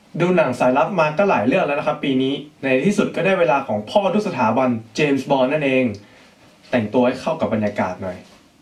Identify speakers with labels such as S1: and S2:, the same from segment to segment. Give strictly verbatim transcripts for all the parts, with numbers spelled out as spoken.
S1: ดูหนังสายลับมาก็หลายเรื่องแล้วนะครับปีนี้ในที่สุดก็ได้เวลาของพ่อทุกสถาบันเจมส์บอนด์นั่นเองแต่งตัวให้เข้ากับบรรยากาศหน่อย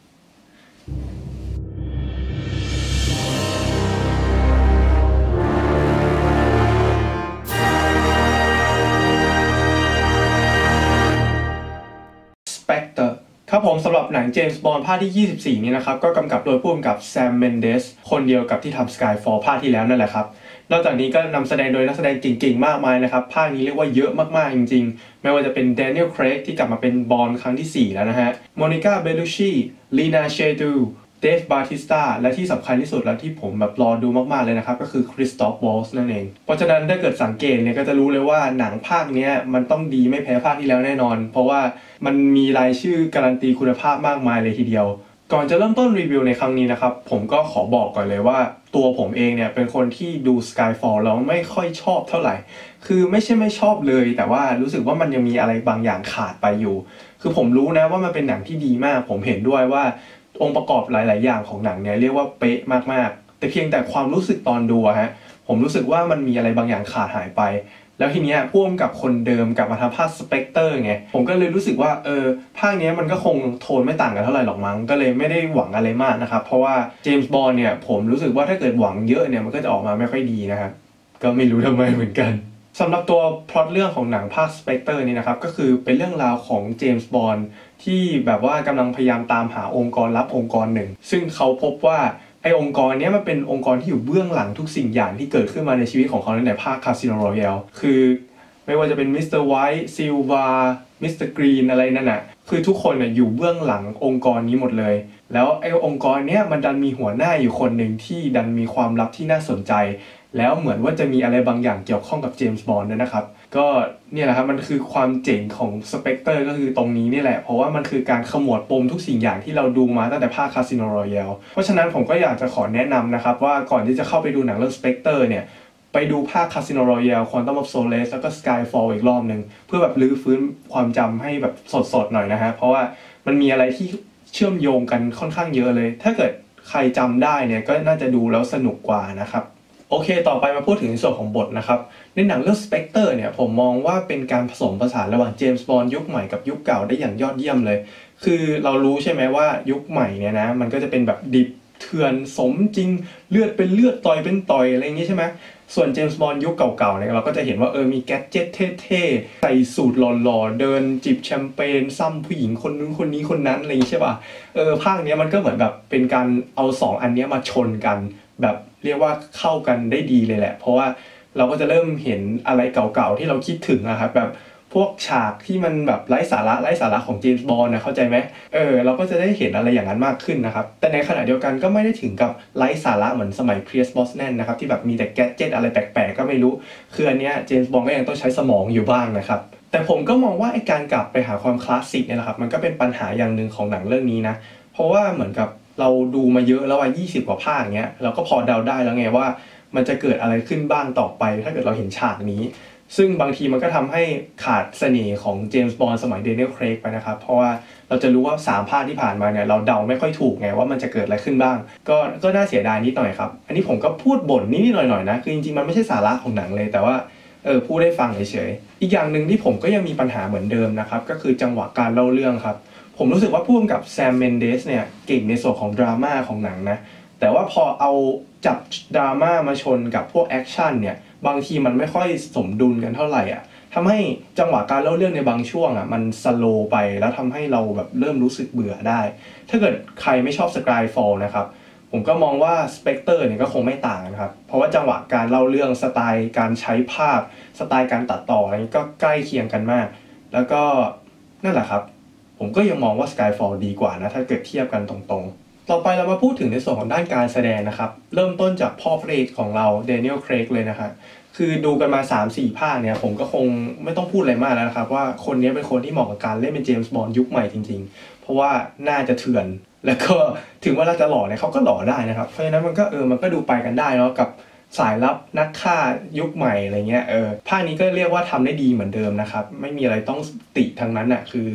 S1: สเปกเตอร์ครับผมสำหรับหนังเจมส์บอนด์ภาคที่ยี่สิบสี่นี้นะครับก็กำกับโดยผู้กำกับแซมเมนเดสคนเดียวกับที่ทำ Skyfall ภาคที่แล้วนั่นแหละครับนอกจากนี้ก็นำแสดงโดยนักแสดงเก่งๆมากมายนะครับภาคนี้เรียกว่าเยอะมากๆจริงๆไม่ว่าจะเป็นแดเนียล เครกที่กลับมาเป็นบอนด์ครั้งที่สี่แล้วนะฮะโมนิก้าเบลูชีลีนาเชดูเดฟบาติสตาและที่สำคัญที่สุดแล้วที่ผมแบบรอดูมากๆเลยนะครับก็คือคริสตอฟวอลส์นั่นเองเพราะฉะนั้นถ้าเกิดสังเกตเนี่ยก็จะรู้เลยว่าหนังภาคนี้มันต้องดีไม่แพ้ภาคที่แล้วแน่นอนเพราะว่ามันมีรายชื่อการันตีคุณภาพมากมายเลยทีเดียวก่อนจะเริ่มต้นรีวิวในครั้งนี้นะครับผมก็ขอบอกก่อนเลยว่าตัวผมเองเนี่ยเป็นคนที่ดู Skyfall แล้วไม่ค่อยชอบเท่าไหร่คือไม่ใช่ไม่ชอบเลยแต่ว่ารู้สึกว่ามันยังมีอะไรบางอย่างขาดไปอยู่คือผมรู้นะว่ามันเป็นหนังที่ดีมากผมเห็นด้วยว่าองค์ประกอบหลายๆอย่างของหนังเนี่ยเรียกว่าเป๊ะมากๆแต่เพียงแต่ความรู้สึกตอนดูอะฮะผมรู้สึกว่ามันมีอะไรบางอย่างขาดหายไปแล้วทีเนี้ยพ่วงกับคนเดิมกับมาทำภาคสเปกเตอร์ไงผมก็เลยรู้สึกว่าเออภาคนี้มันก็คงโทนไม่ต่างกันเท่าไหร่หรอกมั้งก็เลยไม่ได้หวังอะไรมากนะครับเพราะว่าเจมส์บอนด์เนี่ยผมรู้สึกว่าถ้าเกิดหวังเยอะเนี่ยมันก็จะออกมาไม่ค่อยดีนะครับก็ไม่รู้ทำไมเหมือนกันสำหรับตัวพล็อตเรื่องของหนังภาคสเปกเตอร์นี่นะครับก็คือเป็นเรื่องราวของเจมส์บอนด์ที่แบบว่ากำลังพยายามตามหาองค์กรลับองค์กรหนึ่งซึ่งเขาพบว่าไอ้องค์กรนี้มันเป็นองค์กรที่อยู่เบื้องหลังทุกสิ่งอย่างที่เกิดขึ้นมาในชีวิตของเขาในภาคคาสิโนรอยัลคือไม่ว่าจะเป็นมิสเตอร์ไวท์ซิลวามิสเตอร์กรีนอะไรนั่นน่ะคือทุกคนน่ะอยู่เบื้องหลังองค์กรนี้หมดเลยแล้วไอ้องค์กรเนี้ยมันดันมีหัวหน้าอยู่คนหนึ่งที่ดันมีความลับที่น่าสนใจแล้วเหมือนว่าจะมีอะไรบางอย่างเกี่ยวข้องกับเจมส์บอนด์ด้วยนะครับก็เนี่ยแหละครับมันคือความเจ๋งของสเปกเตอร์ก็คือตรงนี้นี่แหละเพราะว่ามันคือการขมวดปมทุกสิ่งอย่างที่เราดูมาตั้งแต่ภาคคาสิโนรอยัลเพราะฉะนั้นผมก็อยากจะขอแนะนำนะครับว่าก่อนที่จะเข้าไปดูหนังเรื่องสเปกเตอร์เนี่ยไปดูภาค Casino Royale Quantum of Solace แล้วก็ Skyfall อีกรอบนึงเพื่อแบบรื้อฟื้นความจำให้แบบสดๆหน่อยนะฮะเพราะว่ามันมีอะไรที่เชื่อมโยงกันค่อนข้างเยอะเลยถ้าเกิดใครจำได้เนี่ยก็น่าจะดูแล้วสนุกกว่านะครับโอเคต่อไปมาพูดถึงในส่วนของบทนะครับในหนังเรื่อง Spectre เนี่ยผมมองว่าเป็นการผสมผสานระหว่างเจมส์บอนด์ยุคใหม่กับยุคเก่าได้อย่างยอดเยี่ยมเลยคือเรารู้ใช่ไหมว่ายุคใหม่เนี่ยนะมันก็จะเป็นแบบดิบเถื่อนสมจริงเลือดเป็นเลือดต่อยเป็นต่อยอะไรอย่างงี้ใช่ไหมส่วนเจมส์บอนด์ยุคเก่าๆเนี่ยเราก็จะเห็นว่าเออมีแกดเจ็ตเท่ๆใส่สูทหล่อๆเดินจิบแชมเปญซ้ำผู้หญิงคนนู้นคนนี้คนนั้นอะไรอย่างงี้ใช่ป่ะเออภาคนี้มันก็เหมือนแบบเป็นการเอาสองอันนี้มาชนกันแบบเรียกว่าเข้ากันได้ดีเลยแหละเพราะว่าเราก็จะเริ่มเห็นอะไรเก่าๆที่เราคิดถึงนะครับแบบพวกฉากที่มันแบบไร้สาระไร้สาระของเจมส์บอนด์นะเข้าใจไหมเออเราก็จะได้เห็นอะไรอย่างนั้นมากขึ้นนะครับแต่ในขณะเดียวกันก็ไม่ได้ถึงกับไร้สาระเหมือนสมัยเพียร์ส บรอสแนนนะครับที่แบบมีแต่แกดเจ็ตอะไรแปลกๆก็ไม่รู้คืออันเนี้ยเจมส์บอนด์ก็ยังต้องใช้สมองอยู่บ้างนะครับแต่ผมก็มองว่าไอ้การกลับไปหาความคลาสสิกเนี่ยแหละครับมันก็เป็นปัญหาอย่างนึงของหนังเรื่องนี้นะเพราะว่าเหมือนกับเราดูมาเยอะแล้วว่ายี่สิบกว่าภาคเงี้ยเราก็พอเดาได้แล้วไงว่ามันจะเกิดอะไรขึ้นบ้างต่อไปถ้าเกิดเราเห็นฉากนี้ซึ่งบางทีมันก็ทำให้ขาดเสน่ห์ของเจมส์บอนด์สมัยเดเนียล เครกไปนะครับเพราะว่าเราจะรู้ว่าสามภาคที่ผ่านมาเนี่ยเราเดาไม่ค่อยถูกไงว่ามันจะเกิดอะไรขึ้นบ้างก็ก็น่าเสียดายนิดหน่อยครับอันนี้ผมก็พูดบ่นนิดๆหน่อยๆนะคือจริงๆมันไม่ใช่สาระของหนังเลยแต่ว่าเออพูดได้ฟังเฉยๆอีกอย่างนึงที่ผมก็ยังมีปัญหาเหมือนเดิมนะครับก็คือจังหวะการเล่าเรื่องครับผมรู้สึกว่าผู้กำกับแซมเมนเดสเนี่ยเก่งในส่วนของดราม่าของหนังนะแต่ว่าพอเอาจับดราม่ามาชนกับพวกแอคชั่นเนี่ยบางทีมันไม่ค่อยสมดุลกันเท่าไหร่อ่ะทำให้จังหวะการเล่าเรื่องในบางช่วงอ่ะมันสโลว์ไปแล้วทำให้เราแบบเริ่มรู้สึกเบื่อได้ถ้าเกิดใครไม่ชอบ Skyfall นะครับผมก็มองว่า Spectre เนี่ยก็คงไม่ต่างนะครับเพราะว่าจังหวะการเล่าเรื่องสไตล์การใช้ภาพสไตล์การตัดต่ออะไรก็ใกล้เคียงกันมากแล้วก็นั่นแหละครับผมก็ยังมองว่า Skyfall ดีกว่านะถ้าเกิดเทียบกันตรงๆต่อไปเรามาพูดถึงในส่วนของด้านการแสดงนะครับเริ่มต้นจากพ่อพระเอกของเราแดเนียล เครกเลยนะครับคือดูกันมา สามสี่ ภาคเนี่ยผมก็คงไม่ต้องพูดอะไรมากแล้วนะครับว่าคนนี้เป็นคนที่เหมาะกับการเล่นเป็นเจมส์บอนด์ยุคใหม่จริงๆเพราะว่าน่าจะเถื่อนแล้วก็ถึงเวลาจะหล่อเนี่ยเขาก็หล่อได้นะครับเพราะฉะนั้นมันก็เออมันก็ดูไปกันได้เนาะกับสายลับนักฆ่ายุคใหม่อะไรเงี้ยเออภาคนี้ก็เรียกว่าทำได้ดีเหมือนเดิมนะครับไม่มีอะไรต้องติทั้งนั้นอ่ะคือ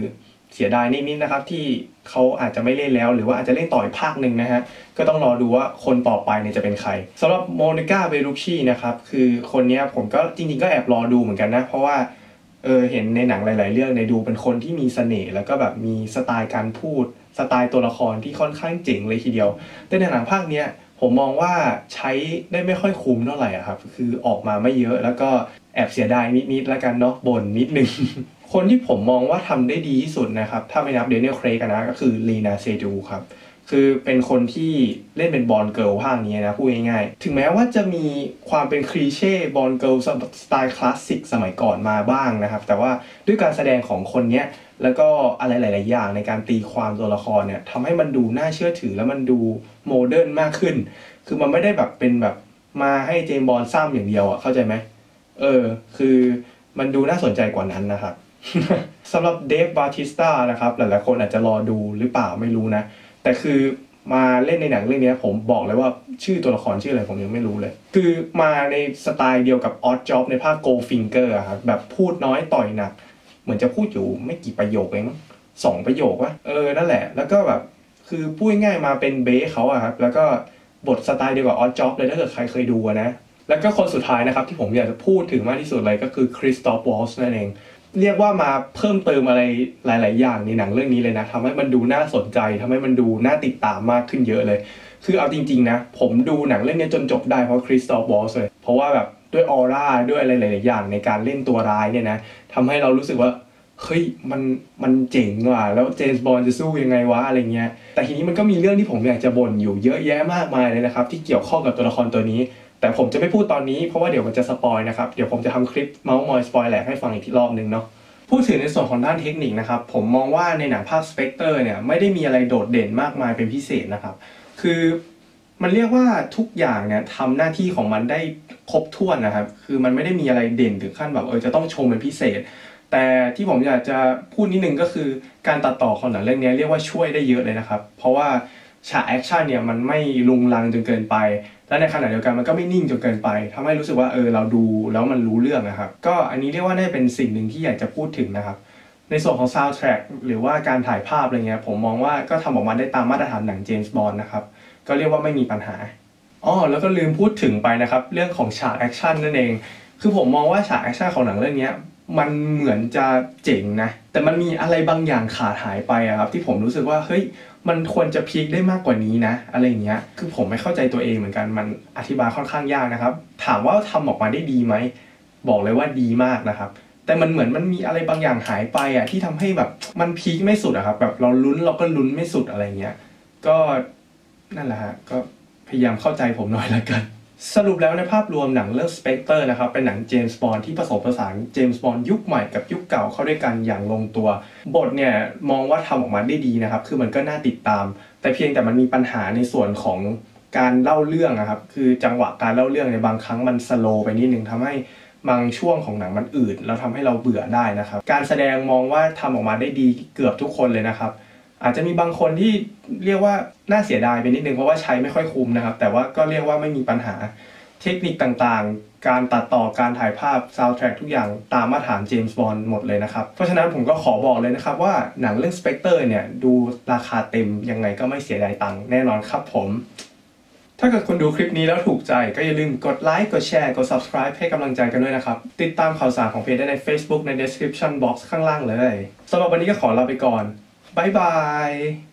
S1: เสียดายนิดๆนะครับที่เขาอาจจะไม่เล่นแล้วหรือว่าอาจจะเล่นต่ออีกภาคหนึ่งนะฮะก็ต้องรอดูว่าคนต่อไปเนี่ยจะเป็นใครสำหรับโมนิก้าเบลูชีนะครับคือคนนี้ผมก็จริงๆก็แอบรอดูเหมือนกันนะเพราะว่าเออเห็นในหนังหลายๆเรื่องในดูเป็นคนที่มีเสน่ห์แล้วก็แบบมีสไตล์การพูดสไตล์ตัวละครที่ค่อนข้างเจ๋งเลยทีเดียวแต่ในหนังภาคเนี้ยผมมองว่าใช้ได้ไม่ค่อยคุ้มเท่าไหร่อ่ะครับคือออกมาไม่เยอะแล้วก็แอบเสียดายนิดๆแล้วกันเนาะบ่นนิดนึง คนที่ผมมองว่าทำได้ดีที่สุดนะครับถ้าไม่นับเดเนียล เครกนะก็คือลีนาเซดูครับคือเป็นคนที่เล่นเป็นบอนด์เกิร์ลภาคนี้นะพูดง่ายๆถึงแม้ว่าจะมีความเป็นคลีเช่บอนด์เกิร์ลสไตล์คลาสสิกสมัยก่อนมาบ้างนะครับแต่ว่าด้วยการแสดงของคนเนี้ยแล้วก็อะไรหลายๆอย่างในการตีความตัวละครเนี่ยทำให้มันดูน่าเชื่อถือแล้วมันดูโมเดิร์นมากขึ้นคือมันไม่ได้แบบเป็นแบบมาให้เจมส์บอนด์ซ้ำอย่างเดียวอ่ะเข้าใจไหมเออคือมันดูน่าสนใจกว่านั้นนะครับ สำหรับเดฟบาติสตานะครับหลายๆคนอาจจะรอดูหรือเปล่าไม่รู้นะแต่คือมาเล่นในหนังเรื่องนี้ผมบอกเลยว่าชื่อตัวละครชื่ออะไรผมยังไม่รู้เลยคือมาในสไตล์เดียวกับออดจ็อบในภาค Goldfinger อะครับแบบพูดน้อยต่อยหนักเหมือนจะพูดอยู่ไม่กี่ประโยคเองสองประโยควะเออนั่นแหละแล้วก็แบบคือพูดง่ายมาเป็นเบสเขาอะครับแล้วก็บทสไตล์เดียวกับออดจ็อบเลยถ้าเกิดใครเคยดูนะแล้วก็คนสุดท้ายนะครับที่ผมอยากจะพูดถึงมากที่สุดเลยก็คือคริสตอฟ วอลช์นั่นเองเรียกว่ามาเพิ่มเติมอะไรหลายๆอย่างในหนังเรื่องนี้เลยนะทำให้มันดูน่าสนใจทำให้มันดูน่าติดตามมากขึ้นเยอะเลยคือเอาจริงๆนะผมดูหนังเรื่องนี้จนจบได้เพราะคริสตอฟ วอลช์เลยเพราะว่าแบบด้วยออร่าด้วยอะไรหลายๆอย่างในการเล่นตัวร้ายเนี่ยนะทำให้เรารู้สึกว่าเฮ้ยมันมันเจ๋งว่ะแล้วเจมส์บอนด์จะสู้ยังไงวะอะไรเงี้ยแต่ทีนี้มันก็มีเรื่องที่ผมอยากจะบ่นอยู่เยอะแยะมากมายเลยนะครับที่เกี่ยวข้องกับตัวละครตัวนี้แต่ผมจะไม่พูดตอนนี้เพราะว่าเดี๋ยวมันจะสปอยนะครับเดี๋ยวผมจะทำคลิปเมาส์มอยสปอยแหลกให้ฟังอีกทีรอบนึงเนาะพูดถึงในส่วนของด้านเทคนิคนะครับผมมองว่าในหนังภาค Spectre เนี่ยไม่ได้มีอะไรโดดเด่นมากมายเป็นพิเศษนะครับคือมันเรียกว่าทุกอย่างเนี่ยทำหน้าที่ของมันได้ครบถ้วนนะครับคือมันไม่ได้มีอะไรเด่นถึงขั้นแบบเออจะต้องชมเป็นพิเศษแต่ที่ผมอยากจะพูดนิดนึงก็คือการตัดต่อของหนังเรื่องนี้เรียกว่าช่วยได้เยอะเลยนะครับเพราะว่าฉากแอคชั่นเนี่ยมันไม่ลุงลังจนเกินไปและในขณะเดียวกันมันก็ไม่นิ่งจนเกินไปทำให้รู้สึกว่าเออเราดูแล้วมันรู้เรื่องนะครับก็อันนี้เรียกว่าได้เป็นสิ่งหนึ่งที่อยากจะพูดถึงนะครับในส่วนของ soundtrack หรือว่าการถ่ายภาพอะไรเงี้ยผมมองว่าก็ทำออกมาได้ตามมาตรฐานหนังเจมส์บอนด์นะครับก็เรียกว่าไม่มีปัญหาอ๋อแล้วก็ลืมพูดถึงไปนะครับเรื่องของฉากแอคชั่นนั่นเองคือผมมองว่าฉากแอคชั่นของหนังเรื่องนี้มันเหมือนจะเจ๋งนะแต่มันมีอะไรบางอย่างขาดหายไปอะครับที่ผมรู้สึกว่าเฮ้ยมันควรจะพีคได้มากกว่านี้นะอะไรเงี้ยคือผมไม่เข้าใจตัวเองเหมือนกันมันอธิบายค่อนข้างยากนะครับถามว่าทำออกมาได้ดีไหมบอกเลยว่าดีมากนะครับแต่มันเหมือนมันมีอะไรบางอย่างหายไปอะที่ทำให้แบบมันพีคไม่สุดอะครับแบบเราลุ้นเราก็ลุ้นไม่สุดอะไรเงี้ยก็นั่นแหละฮะก็พยายามเข้าใจผมหน่อยละกันสรุปแล้วในภาพรวมหนังเรื่อง Spectre นะครับเป็นหนังเจมส์บอนด์ที่ผสมผสานเจมส์บอนด์ยุคใหม่กับยุคเก่าเข้าด้วยกันอย่างลงตัวบทเนี่ยมองว่าทำออกมาได้ดีนะครับคือมันก็น่าติดตามแต่เพียงแต่มันมีปัญหาในส่วนของการเล่าเรื่องนะครับคือจังหวะการเล่าเรื่องในบางครั้งมันสโลว์ไปนิดนึงทำให้บางช่วงของหนังมันอืดแล้วทำให้เราเบื่อได้นะครับการแสดงมองว่าทำออกมาได้ดีเกือบทุกคนเลยนะครับอาจจะมีบางคนที่เรียกว่าน่าเสียดายไปนิดนึงเพราะว่าใช้ไม่ค่อยคุ้มนะครับแต่ว่าก็เรียกว่าไม่มีปัญหาเทคนิคต่างๆการตัดต่อการถ่ายภาพซาวด์แทร็กทุกอย่างตามมาตรฐานเจมส์บอนด์หมดเลยนะครับเพราะฉะนั้นผมก็ขอบอกเลยนะครับว่าหนังเรื่อง Spectre เนี่ยดูราคาเต็มยังไงก็ไม่เสียดายตังค์แน่นอนครับผมถ้าเกิดคุณดูคลิปนี้แล้วถูกใจก็อย่าลืมกดไลค์กดแชร์กด ซับสไครบ์ ให้กำลังใจกันด้วยนะครับติดตามข่าวสารของเพจได้ใน Facebook ใน Description Box ข้างล่างเลยสำหรับวันนี้ก็ขอลาไปก่อนบ๊ายบาย